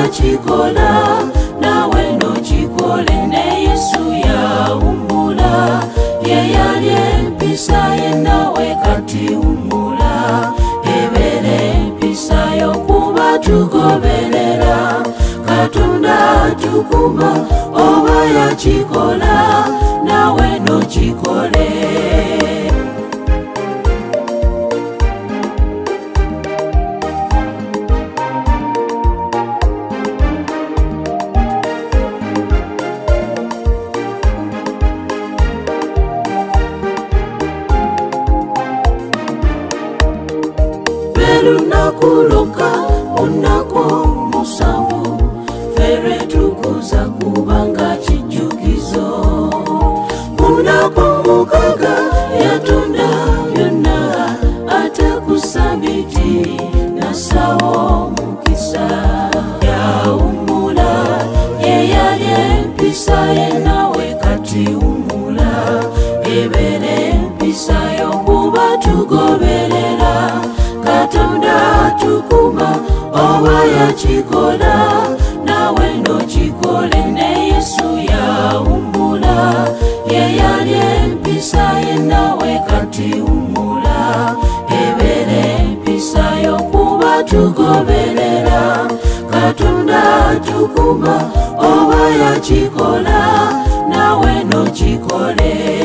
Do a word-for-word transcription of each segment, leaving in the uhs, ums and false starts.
yachikola nawe nochikole ne Yesu yawummula ye yali empisa ye nawe kati wummula ebere empisa y'okuba tugoberera Katonda tukuma oba yachikola nawe nochikole Lunakuloka unako musanvu fere tukuza kubanga chijukizo unako mukaga yatonda yona atakusabiti na sawo mukisa ya umula ye yali empisa ye nawe kati umula ebere empisa y'okuba tugoberera Katonda tukuma oba yachikola nawe nochikole ne Yesu yawummula ye yali empisa ye nawe kati wummula ebere empisa y'okuba tugoberera Katonda tukuma oba yachikola nawe nochikole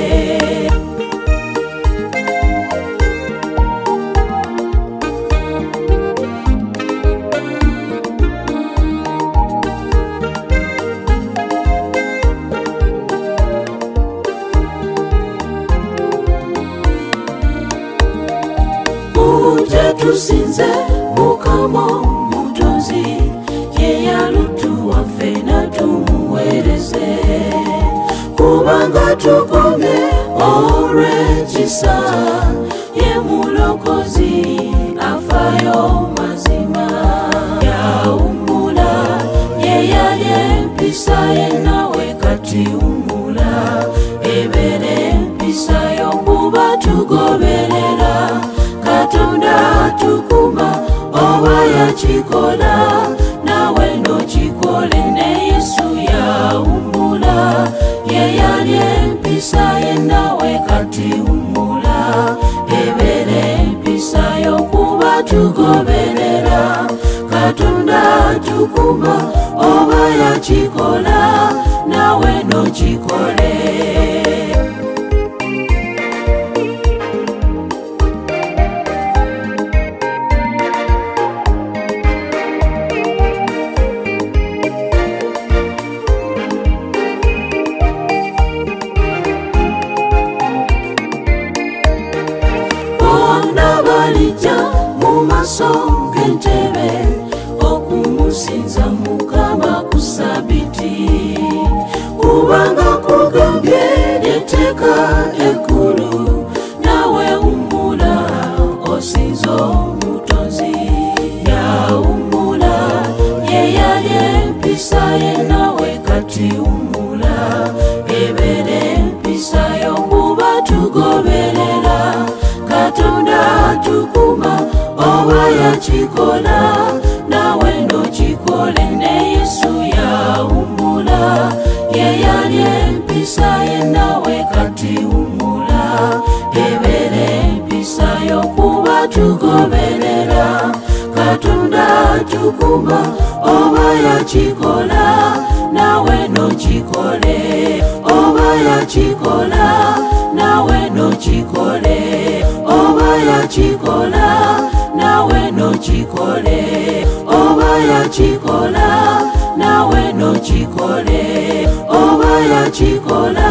tusinze mukama mutonzi ye yalutuwa fena tumuwereze kubanga tukomye olw'ekisa ye mulokozi afayo mazima yawummula ye yali empisa ye nawe kati wummula ebere empisa y'okuba tugoberera Katonda tukuma oba yachikola nawe nochikole ne Yesu yawummula ye yali empisa ye nawe kati wummula ebere empisa y'okuba tugoberera Katonda tukuma oba yachikola nawe nochikole mumaso g'entebe okumusinza mukama kusabiti kubanga kugambye lyetteeka ekkulu nawe wummula osinza omutonzi yawummula ye yali empisa ye nawe kati wummula ebere empisa y'okuba tugoberera Katonda tukuma oba yachikola nawe nochikole ne Yesu yawummula ye yali empisa ye nawe kati wummula ebere empisa y'okuba tugoberera Katonda tukuma oba yachikola nawe nochikole oba yachikola nawe nochikole oba yachikola nawe nochikole oba yachikola nawe nochikole oba yachikola